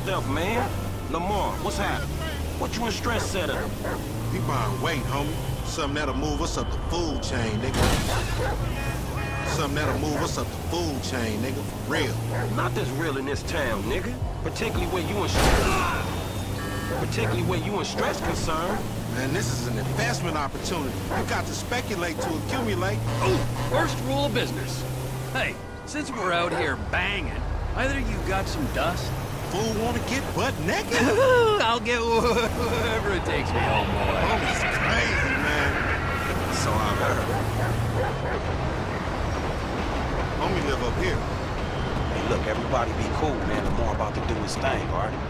stuff, man. Lamar, what's happening? What you in stress center? We buying weight, homie. Something that'll move us up the food chain, nigga. Something that'll move us up the food chain, nigga, for real. Not that's real in this town, nigga. Particularly where you in stress concerned. Man, this is an investment opportunity. You got to speculate to accumulate. Ooh, first rule of business. Hey, since we're out here banging, either you got some dust? Fool wanna get butt naked? I'll get wherever it takes me, homeboy. Homie's crazy, man. So I've heard. Homie live up here. Hey, look, everybody be cool, man. Lamar about to do his thing, all right?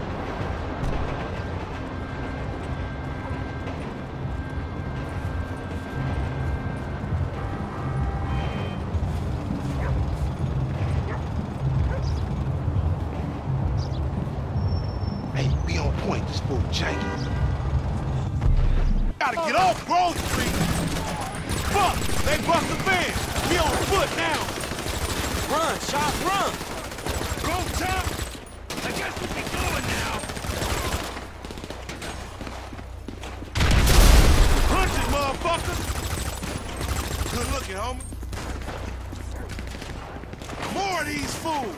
Hey, be on point, this fool janky. Gotta get off Grove Street! Fuck! They bust the van! We on foot now! Run, Chop, run! Go, Chop! I guess we can go it now. Punch it, motherfucker! Good looking, homie. More of these fools!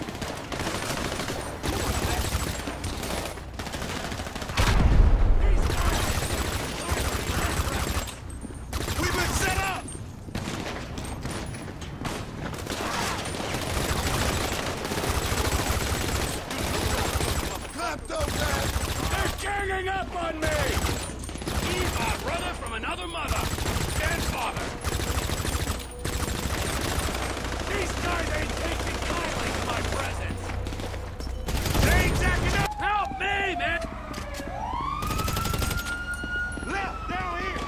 They're ganging up on me! He's my brother from another mother and father. These guys ain't taking kindly to my presence. They ain't jacking up! Help me, man! Left, down here!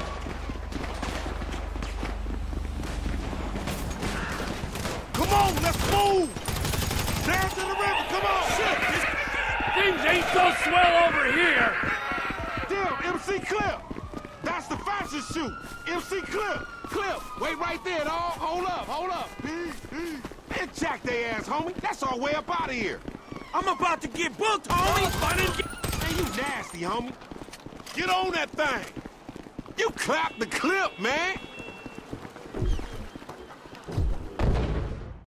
Come on, let's move! Down to the river, come on! Shit! Things ain't so swell over here! Damn, MC Clip! That's the fastest shoot! MC Clip! Clip! Wait right there, dawg! Hold up! And jack they ass, homie! That's our way up out of here! I'm about to get booked, homie! Man, you nasty, homie! Get on that thing! You clap the clip, man!